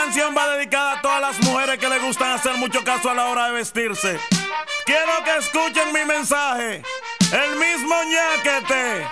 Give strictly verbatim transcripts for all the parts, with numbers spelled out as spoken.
canción va dedicada a todas las mujeres que les gustan hacer mucho caso a la hora de vestirse. Quiero que escuchen mi mensaje. El mismo ñaquete.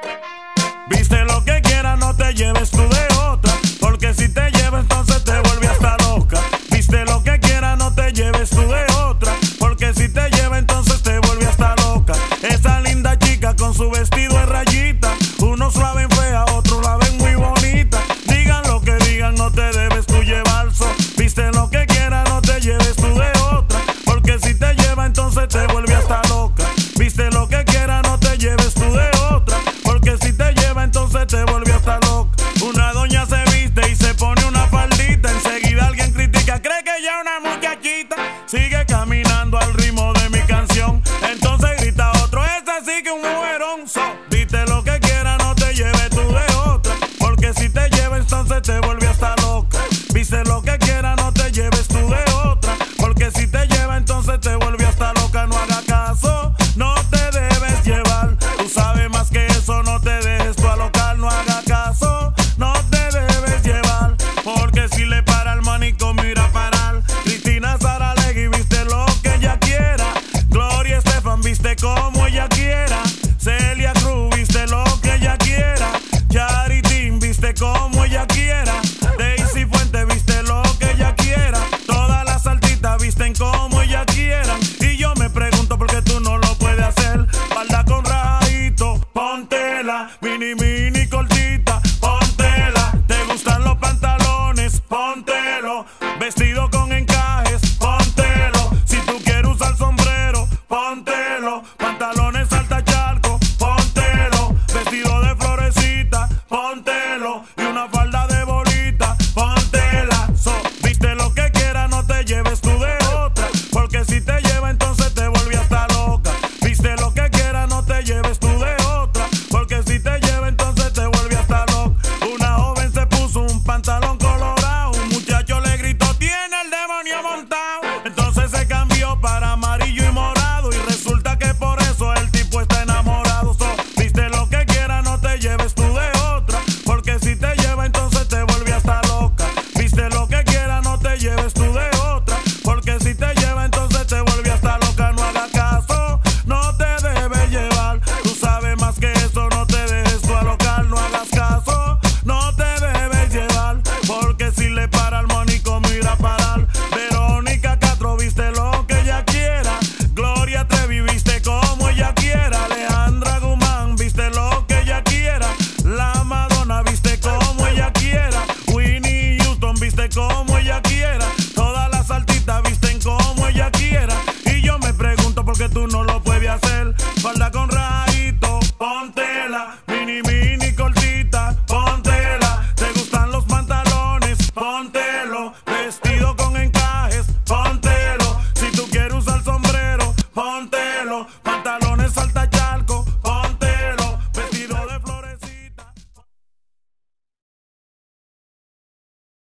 Viste lo que quieras, no te lleves tú de otra, porque si te llevas entonces te vuelves hasta loca. Viste lo que quieras, no te lleves tú de otra, porque si te llevas entonces te vuelves hasta loca. Esa linda chica con su vestido de rayita, unos la ven fea, otros la ven muy bonita. Digan lo que digan, no te debes tú llevar so. Viste lo que quieras, no te lleves tú de otra, porque si te llevas entonces te vuelves hasta loca. Viste lo que quieras, no te lleves tú de otra, porque si te lleva entonces te vuelve hasta loca. Una doña se viste y se pone una faldita, enseguida alguien critica, cree que ya una muchachita. Sigue caminando al ritmo de mi canción, entonces grita otro, es así que un mujerón so. Viste lo que quieras, no te lleves tú de otra, porque si te lleva entonces te vuelve hasta loca. Viste lo que quieras, no te lleves tú de otra, porque si te lleva entonces te vuelve hasta loca. No haga caso, no te debes llevar, tú sabes más que eso, no te dejes tú alocar. No haga caso, no te debes llevar, porque si le para el manicomio irá a parar. Cristina Saralegui viste lo que ella quiera, Gloria Estefan viste como ella quiera, Celia Cruz viste lo que ella quiera, Charity viste como ella quiera, Daisy Fuente viste lo que ella quiera, todas las artistas visten como ella quieran. Y yo me pregunto por qué tú no lo puedes hacer. Falda con rayito, póntela, mini mini cortita, póntela. Te gustan los pantalones, póntelo, vestido con encajes, póntelo. Si tú quieres usar sombrero, póntelo, pantalones alta charco, póntelo, vestido de florecita, póntelo, y una falda de bolita, póntela. So, viste lo que quieras, no te lleves tú de otra, porque si te lleva entonces te vuelve hasta loca. Viste lo que quieras, no te lleves tú de otra, porque si te lleva entonces te vuelve hasta loca. Una joven se puso un pantalón colorado, un muchacho le gritó, tiene el demonio montado. Entonces se cambió para amarillo y morado, y resulta que por eso el tipo está enamorado. So, viste lo que quieras, no te lleves tú de otra, porque si te lleva entonces te vuelve hasta loca. Viste lo que quieras, no te lleves tú de otra, porque si te lleva entonces te vuelve hasta loca. No haga caso, no te debes llevar, tú sabes más que eso, no te dejes tú alocar. No hagas caso, no te debes llevar, porque si le para el manicomio irá a parar. Verónica Castro viste lo que ella quiera, Gloria Trevi viste como ella quiera, Alejandra Guzmán viste lo que ella quiera, la Madonna viste como ella quiera, Whitney Houston viste como ella quiera, todas las artistas visten como ella quiera. Y yo me pregunto por qué tú no lo puedes hacer. Falda con rayito, póntela, mini mini cortita, póntela. Te gustan los pantalones, póntelo, vestido con encajes, póntelo. Si tú quieres usar sombrero, póntelo, pantalones alta